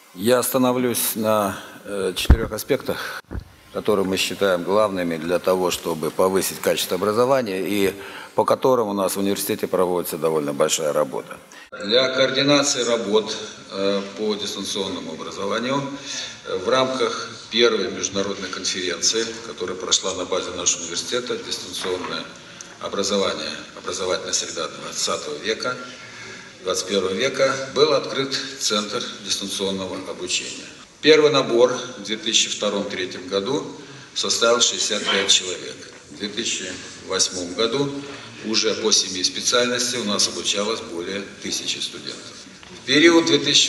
Я остановлюсь на 4 аспектах, которые мы считаем главными для того, чтобы повысить качество образования и по которым у нас в университете проводится довольно большая работа. Для координации работ по дистанционному образованию в рамках первой международной конференции, которая прошла на базе нашего университета, дистанционное образование, образовательная среда 20 века, 21 века, был открыт Центр дистанционного обучения. Первый набор в 2002-2003 году составил 65 человек. В 2008 году уже по 7 специальностям у нас обучалось более 1000 студентов. В период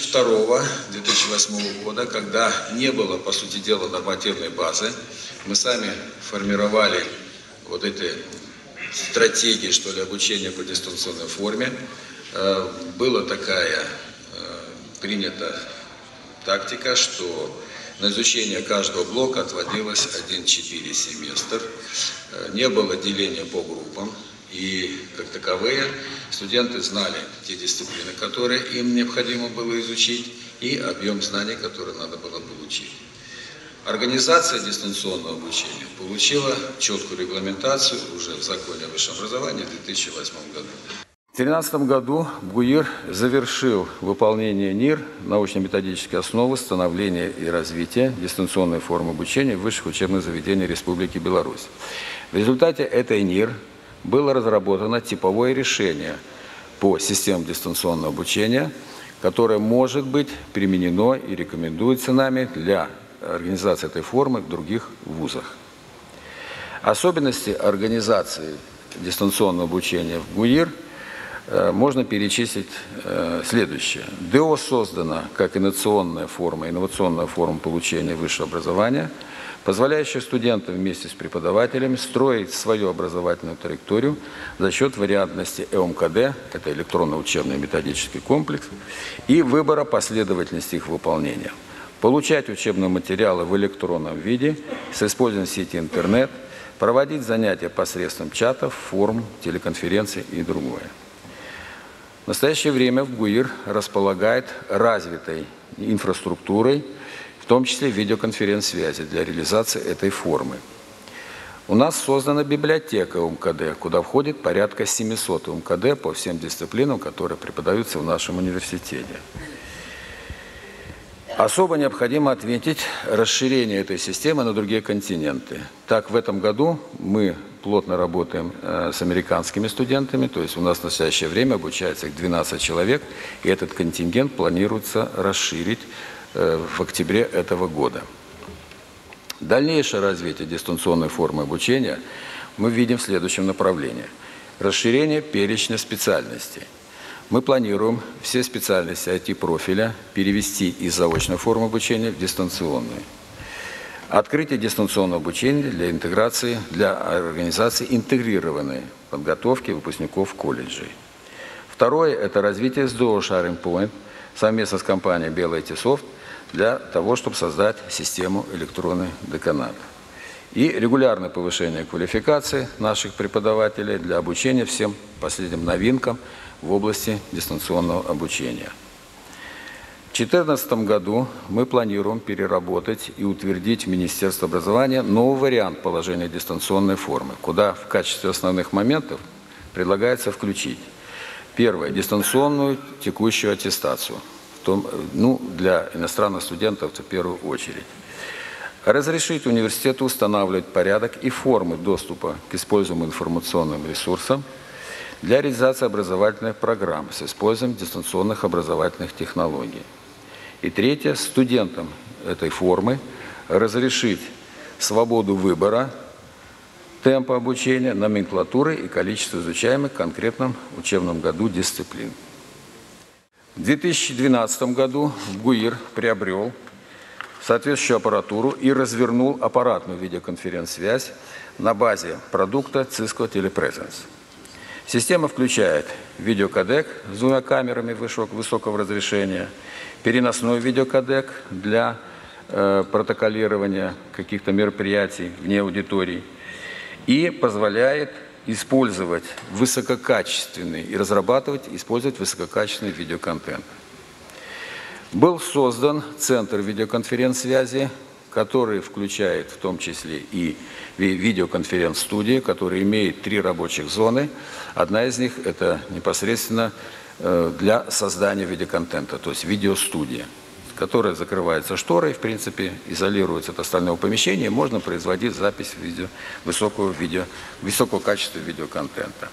2002-2008 года, когда не было, по сути дела, нормативной базы, мы сами формировали вот эти стратегии, что ли, обучения по дистанционной форме. Была такая принята тактика, что на изучение каждого блока отводилось 1-4 семестр. Не было деления по группам. И, как таковые, студенты знали те дисциплины, которые им необходимо было изучить, и объем знаний, который надо было получить. Организация дистанционного обучения получила четкую регламентацию уже в законе о высшем образовании в 2008 году. В 2013 году БГУИР завершил выполнение НИР «Научно-методические основы становления и развития дистанционной формы обучения в высших учебных заведениях Республики Беларусь». В результате этой НИР было разработано типовое решение по системам дистанционного обучения, которое может быть применено и рекомендуется нами для организации этой формы в других вузах. Особенности организации дистанционного обучения в БГУИР можно перечислить следующее. ДО создана как инновационная форма получения высшего образования, позволяющая студентам вместе с преподавателями строить свою образовательную траекторию за счет вариантности ЭОМКД, это электронный учебный методический комплекс, и выбора последовательности их выполнения. Получать учебные материалы в электронном виде с использованием сети интернет, проводить занятия посредством чатов, форм, телеконференций и другое. В настоящее время БГУИР располагает развитой инфраструктурой, в том числе видеоконференц-связи для реализации этой формы. У нас создана библиотека УМКД, куда входит порядка 700 УМКД по всем дисциплинам, которые преподаются в нашем университете. Особо необходимо отметить расширение этой системы на другие континенты. Так, в этом году мы плотно работаем с американскими студентами, то есть у нас в настоящее время обучается их 12 человек, и этот контингент планируется расширить в октябре этого года. Дальнейшее развитие дистанционной формы обучения мы видим в следующем направлении. Расширение перечня специальностей. Мы планируем все специальности IT-профиля перевести из заочной формы обучения в дистанционную. Открытие дистанционного обучения для организации интегрированной подготовки выпускников колледжей. Второе – это развитие СДО Sharing Point совместно с компанией Белый IT-Софт для того, чтобы создать систему электронный деканат. И регулярное повышение квалификации наших преподавателей для обучения всем последним новинкам в области дистанционного обучения. В 2014 году мы планируем переработать и утвердить в Министерстве образования новый вариант положения дистанционной формы, куда в качестве основных моментов предлагается включить: первое – дистанционную текущую аттестацию, для иностранных студентов в первую очередь. Разрешить университету устанавливать порядок и формы доступа к используемым информационным ресурсам для реализации образовательных программ с использованием дистанционных образовательных технологий. И третье, студентам этой формы разрешить свободу выбора темпа обучения, номенклатуры и количества изучаемых в конкретном учебном году дисциплин. В 2012 году БГУИР приобрел соответствующую аппаратуру и развернул аппаратную видеоконференц-связь на базе продукта Cisco Telepresence. Система включает видеокодек с 2 камерами высокого разрешения, переносной видеокодек для протоколирования каких-то мероприятий вне аудиторий и позволяет использовать высококачественный и использовать высококачественный видеоконтент. Был создан Центр видеоконференц-связи, который включает в том числе и видеоконференц-студии, который имеет 3 рабочих зоны. Одна из них – это непосредственно для создания видеоконтента, то есть видеостудия, которая закрывается шторой, в принципе, изолируется от остального помещения, и можно производить запись высокого качества видеоконтента.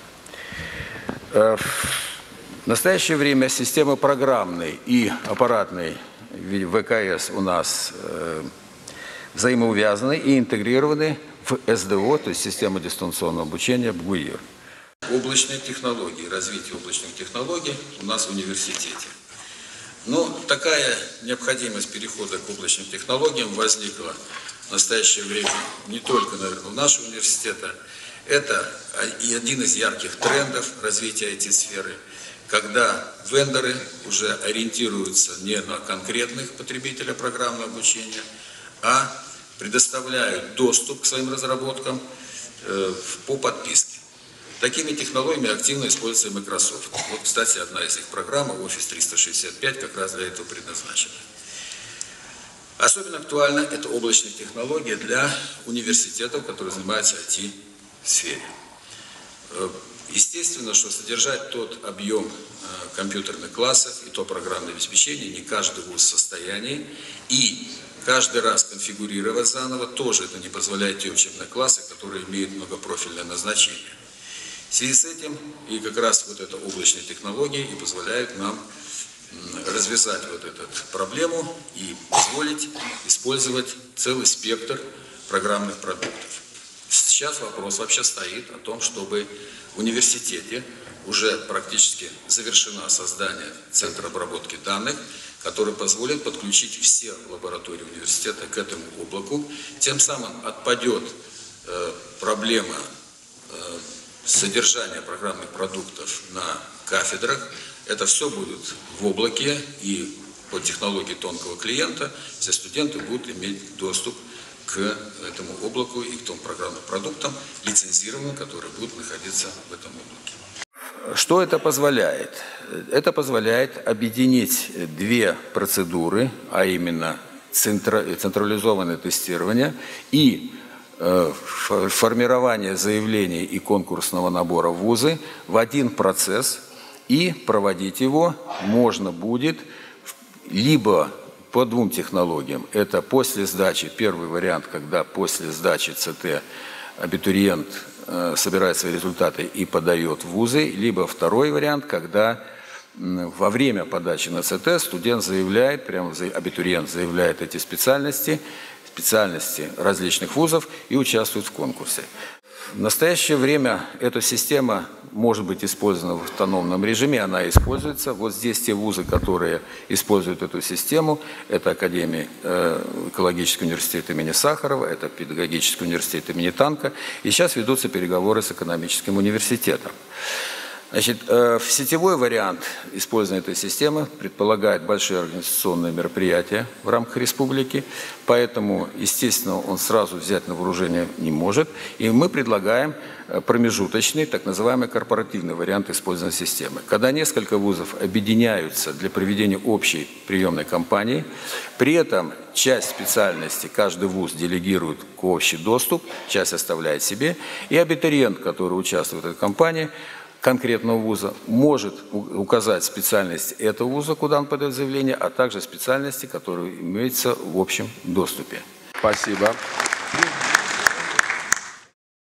В настоящее время системы программной и аппаратной ВКС у нас взаимоувязаны и интегрированы в СДО, то есть систему дистанционного обучения БГУИР. Облачные технологии, развитие облачных технологий у нас в университете. Но такая необходимость перехода к облачным технологиям возникла в настоящее время не только, наверное, у нашего университета. Это и один из ярких трендов развития IT-сферы, когда вендоры уже ориентируются не на конкретных потребителей программного обучения, а предоставляют доступ к своим разработкам по подписке. Такими технологиями активно используется Microsoft. Вот, кстати, одна из их программ, Office 365, как раз для этого предназначена. Особенно актуальна эта облачная технология для университетов, которые занимаются IT-сфере. Естественно, что содержать тот объем компьютерных классов и то программное обеспечение не каждый вуз в состоянии, и каждый раз конфигурировать заново тоже это не позволяет те учебные классы, которые имеют многопрофильное назначение. В связи с этим и как раз вот эта облачная технология и позволяет нам развязать вот эту проблему и позволить использовать целый спектр программных продуктов. Сейчас вопрос вообще стоит о том, чтобы в университете уже практически завершено создание центра обработки данных, который позволит подключить все лаборатории университета к этому облаку. Тем самым отпадет проблема содержания программных продуктов на кафедрах. Это все будет в облаке, и по технологии тонкого клиента все студенты будут иметь доступ к этому облаку и к том программным продуктам, лицензированным, которые будут находиться в этом облаке. Что это позволяет? Это позволяет объединить 2 процедуры, а именно централизованное тестирование и формирование заявлений и конкурсного набора в вузы в один процесс, и проводить его можно будет либо по 2 технологиям. Это после сдачи, первый вариант, когда после сдачи ЦТ абитуриент собирает свои результаты и подает в вузы, либо второй вариант, когда во время подачи на ЦТ студент заявляет, прямо абитуриент заявляет эти специальности различных вузов и участвует в конкурсе. В настоящее время эта система может быть использована в автономном режиме, она используется. Вот здесь те вузы, которые используют эту систему, это Академия экологического университета имени Сахарова, это Педагогический университет имени Танка, и сейчас ведутся переговоры с экономическим университетом. Значит, сетевой вариант использования этой системы предполагает большие организационные мероприятия в рамках республики, поэтому, естественно, он сразу взять на вооружение не может. И мы предлагаем промежуточный, так называемый корпоративный вариант использования системы. Когда несколько вузов объединяются для проведения общей приемной кампании, при этом часть специальностей каждый вуз делегирует к общий доступ, часть оставляет себе, и абитуриент, который участвует в этой кампании, конкретного вуза, может указать специальность этого вуза, куда он подает заявление, а также специальности, которые имеются в общем доступе. Спасибо.